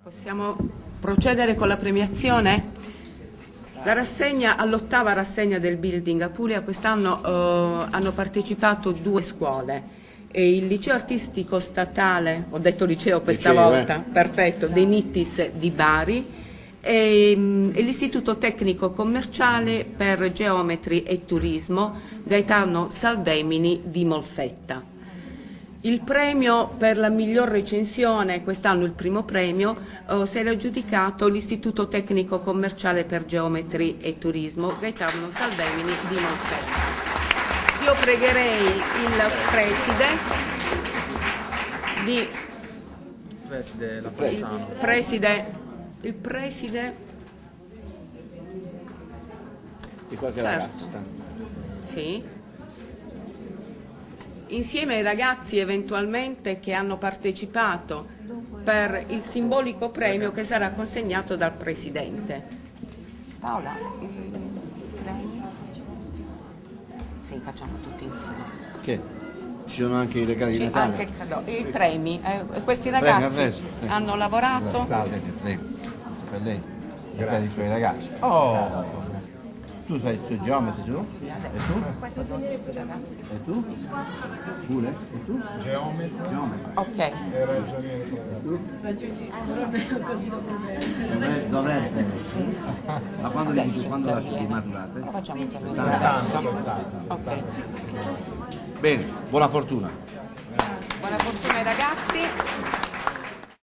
Possiamo procedere con la premiazione? La rassegna, all'8ª rassegna del Building Apulia, quest'anno hanno partecipato 2 scuole. Il liceo artistico statale, ho detto liceo questa volta, perfetto, dei Nittis di Bari e l'istituto tecnico commerciale per geometri e turismo Gaetano Salvemini di Molfetta. Il premio per la miglior recensione, quest'anno il primo premio, si era aggiudicato l'Istituto Tecnico Commerciale per Geometri e Turismo Gaetano Salvemini di Molfetta. Io pregherei il preside di qualche certo. ragazzo. Sì. Insieme ai ragazzi eventualmente che hanno partecipato per il simbolico premio che sarà consegnato dal Presidente. Paola, il premio? Sì, facciamo tutti insieme. Che? Ci sono anche i regali di Natale? Anche i premi. Questi ragazzi hanno lavorato. Salve, prego. Per lei. I regali dei suoi ragazzi. Oh! Tu sei geometri, tu? Sì, e tu? Questo sono tutti i ragazzi. E tu? Pure? E tu? Geometri. Ok. E dovrebbe. Ma quando la maturate? Lo facciamo insieme. Ok. Bene, buona fortuna. Buona fortuna ai ragazzi.